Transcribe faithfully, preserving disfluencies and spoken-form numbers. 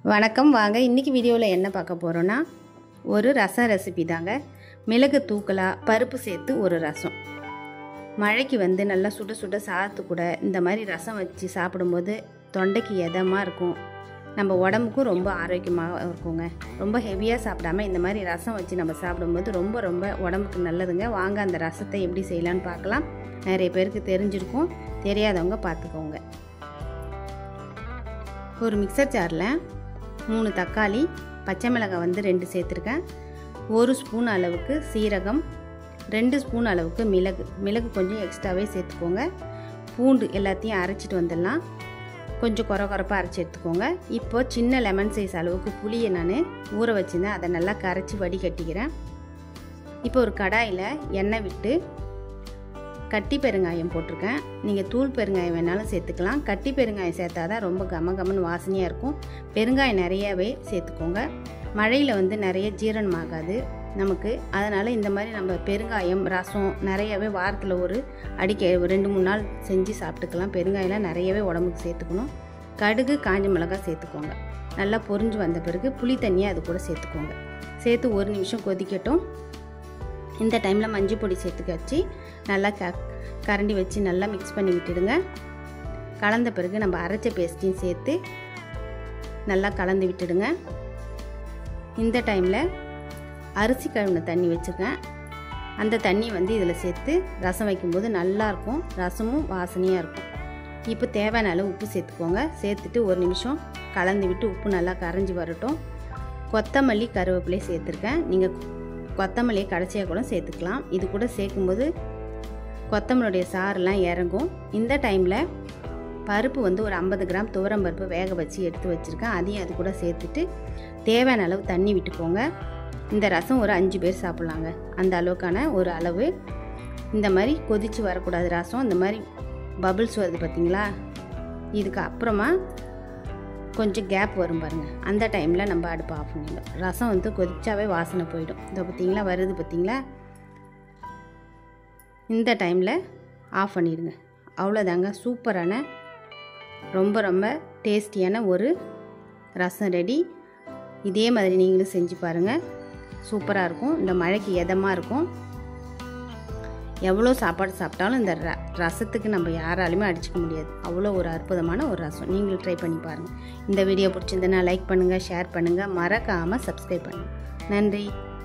வணக்கம். வாங்க இன்றைக்கி வீடியோவில் என்ன பார்க்க போகிறோன்னா ஒரு ரசம் ரெசிபி தாங்க. மிளகு தூக்கலா பருப்பு சேர்த்து ஒரு ரசம். மழைக்கு வந்து நல்லா சுட சுட சாத்து கூட இந்த மாதிரி ரசம் வச்சு சாப்பிடும்போது தொண்டைக்கு எதமாக இருக்கும், நம்ம உடம்புக்கும் ரொம்ப ஆரோக்கியமாக இருக்குங்க. ரொம்ப ஹெவியாக சாப்பிடாம இந்த மாதிரி ரசம் வச்சு நம்ம சாப்பிடும்போது ரொம்ப ரொம்ப உடம்புக்கு நல்லதுங்க. வாங்க அந்த ரசத்தை எப்படி செய்யலான்னு பார்க்கலாம். நிறைய பேருக்கு தெரிஞ்சிருக்கும், தெரியாதவங்க பார்த்துக்கோங்க. ஒரு மிக்சர் ஜாரில் மூணு தக்காளி, பச்சை மிளகாய் வந்து ரெண்டு சேர்த்துருக்கேன், ஒரு ஸ்பூன் அளவுக்கு சீரகம், ரெண்டு ஸ்பூன் அளவுக்கு மிளகு மிளகு கொஞ்சம் எக்ஸ்ட்ராவே சேர்த்துக்கோங்க. பூண்டு எல்லாத்தையும் அரைச்சிட்டு வந்துடலாம். கொஞ்சம் குறை குறைப்பாக அரைச்சி எடுத்துக்கோங்க. இப்போ சின்ன லெமன் சைஸ் அளவுக்கு புளியை நான் ஊற வச்சுருந்தேன், அதை நல்லா கரைச்சி வடிகட்டிக்கிறேன். இப்போ ஒரு கடாயில் எண்ணெய் விட்டு கட்டி பெருங்காயம் போட்டிருக்கேன். நீங்கள் தூள் பெருங்காயம் வேணாலும் சேர்த்துக்கலாம். கட்டி பெருங்காயம் சேர்த்தா தான் ரொம்ப கம கமன்னு வாசனையாக இருக்கும். பெருங்காயம் நிறையவே சேர்த்துக்கோங்க. மழையில் வந்து நிறைய ஜீரணம் ஆகாது நமக்கு, அதனால் இந்த மாதிரி நம்ம பெருங்காயம் ரசம் நிறையவே வாரத்தில் ஒரு அடிக்க ரெண்டு மூணு நாள் செஞ்சு சாப்பிட்டுக்கலாம். பெருங்காயம்லாம் நிறையவே உடம்புக்கு சேர்த்துக்கணும். கடுகு, காஞ்ச மிளகாய் சேர்த்துக்கோங்க. நல்லா பொரிஞ்சு வந்த பிறகு புளி தண்ணியை அது கூட சேர்த்துக்கோங்க. சேர்த்து ஒரு நிமிஷம் கொதிக்கட்டும். இந்த டைமில் மஞ்சள் பொடி சேர்த்துக்க வச்சு நல்லா க கரண்டி வச்சு நல்லா மிக்ஸ் பண்ணி விட்டுடுங்க. கலந்த பிறகு நம்ம அரைச்ச பேஸ்ட்டையும் சேர்த்து நல்லா கலந்து விட்டுடுங்க. இந்த டைமில் அரிசி கழுவின தண்ணி வச்சுருக்கேன், அந்த தண்ணி வந்து இதில் சேர்த்து ரசம் வைக்கும்போது நல்லாயிருக்கும், ரசமும் வாசனையாக இருக்கும். இப்போ தேவையான அளவு உப்பு சேர்த்துக்கோங்க. சேர்த்துட்டு ஒரு நிமிஷம் கலந்து விட்டு உப்பு நல்லா கரைஞ்சி வரட்டும். கொத்தமல்லி, கருவேப்பிலை சேர்த்துருக்கேன். நீங்கள் கொத்தமல்லியை கடைசியாக கூட சேர்த்துக்கலாம். இது கூட சேர்க்கும்போது கொத்தமல்லியுடைய சாரெல்லாம் இறங்கும். இந்த டைமில் பருப்பு வந்து ஒரு ஐம்பது கிராம் துவரம் பருப்பு வேக வச்சு எடுத்து வச்சுருக்கேன், அதையும் அது கூட சேர்த்துட்டு தேவையான அளவு தண்ணி விட்டுக்கோங்க. இந்த ரசம் ஒரு அஞ்சு பேர் சாப்பிட்லாங்க, அந்த அளவுக்கான ஒரு அளவு. இந்த மாதிரி கொதித்து வரக்கூடாது ரசம். இந்த மாதிரி பபிள்ஸ் வருது பார்த்திங்களா, இதுக்கு அப்புறமா கொஞ்சம் கேப் வரும் பாருங்கள். அந்த டைமில் நம்ம அடுப்பு ஆஃப் பண்ணிடலாம். ரசம் வந்து கொதிச்சாவே வாசனை போயிடும். இதை பார்த்திங்களா வருது பார்த்திங்களா, இந்த டைமில் ஆஃப் பண்ணிடுங்க. அவ்வளோதாங்க, சூப்பரான ரொம்ப ரொம்ப டேஸ்டியான ஒரு ரசம் ரெடி. இதே மாதிரி நீங்களும் செஞ்சு பாருங்கள், சூப்பராக இருக்கும். இந்த மழைக்கு எதமாக இருக்கும். எவ்வளோ சாப்பாடு சாப்பிட்டாலும் இந்த ர ரசத்துக்கு நம்ம யாராலுமே அடிச்சிக்க முடியாது. அவ்வளோ ஒரு அற்புதமான ஒரு ரசம். நீங்களும் ட்ரை பண்ணி பாருங்கள். இந்த வீடியோ பிடிச்சிருந்தனா லைக் பண்ணுங்கள், ஷேர் பண்ணுங்கள், மறக்காமல் சப்ஸ்கிரைப் பண்ணுங்கள். நன்றி.